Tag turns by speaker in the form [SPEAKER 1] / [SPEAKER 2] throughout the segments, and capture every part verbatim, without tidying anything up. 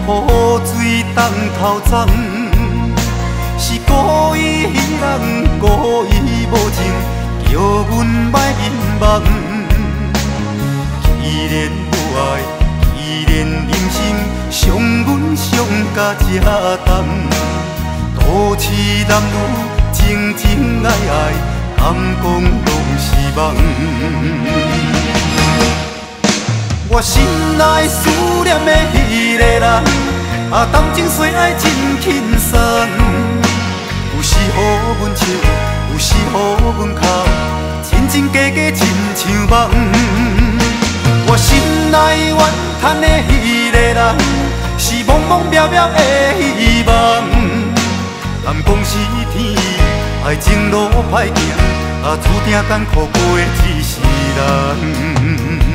[SPEAKER 1] 雨水当头鬃，是故意人故意无情，叫阮莫迷茫。既然有爱，既然人生伤阮伤甲这重，都市男女情情爱爱，敢讲拢是梦。我心内思念的迄个人，啊，谈情说爱真轻松。有时予阮笑，有时予阮哭，真真假假亲像梦。我心内怨叹的迄个人，是茫茫渺渺的希望。敢讲是天，爱情路歹行，啊，注定艰苦过的只是人。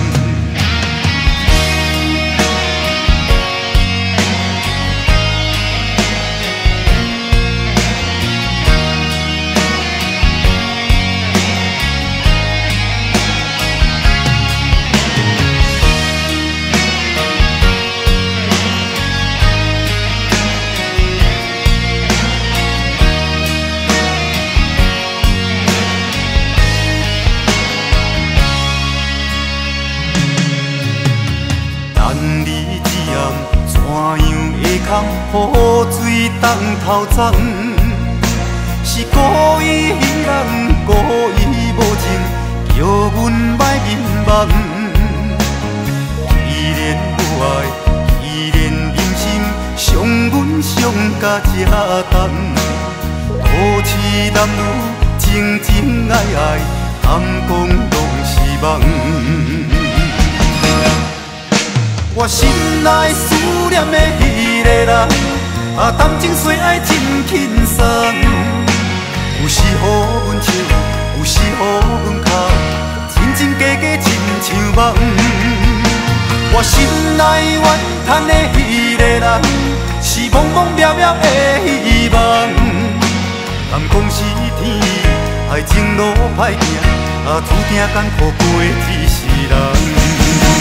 [SPEAKER 1] 等你一暗，怎样会空？雨水当头鬃，是故意人故意无情，叫阮莫迷茫。既然有爱，既然人生伤阮伤甲这重，都市男女情情爱爱，敢讲拢是梦。我心内思念的迄个人，啊，谈情说爱真轻松。有时予阮笑，有时予阮哭，真真假假亲像梦。我心内怨叹的迄个人，是茫茫渺渺的希望。敢讲是天，爱情路歹行，啊，注定艰苦过的只是人。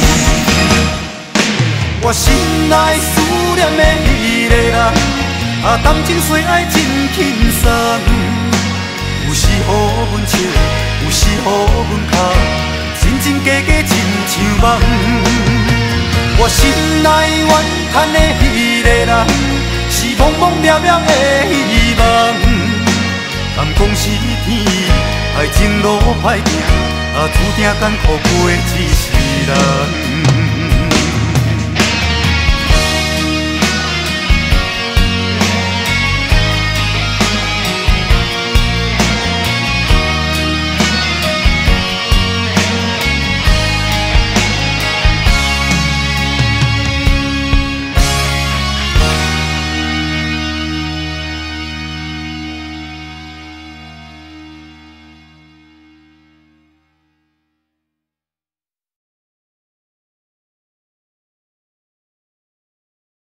[SPEAKER 1] 我心内思念的迄个人，啊，谈情说爱真轻松。有时予阮笑，有时予阮哭，真真假假亲像梦。我心内怨叹的迄个人，是茫茫渺渺的希望。敢讲是天，爱情路歹行，啊，注定艰苦过的只是人。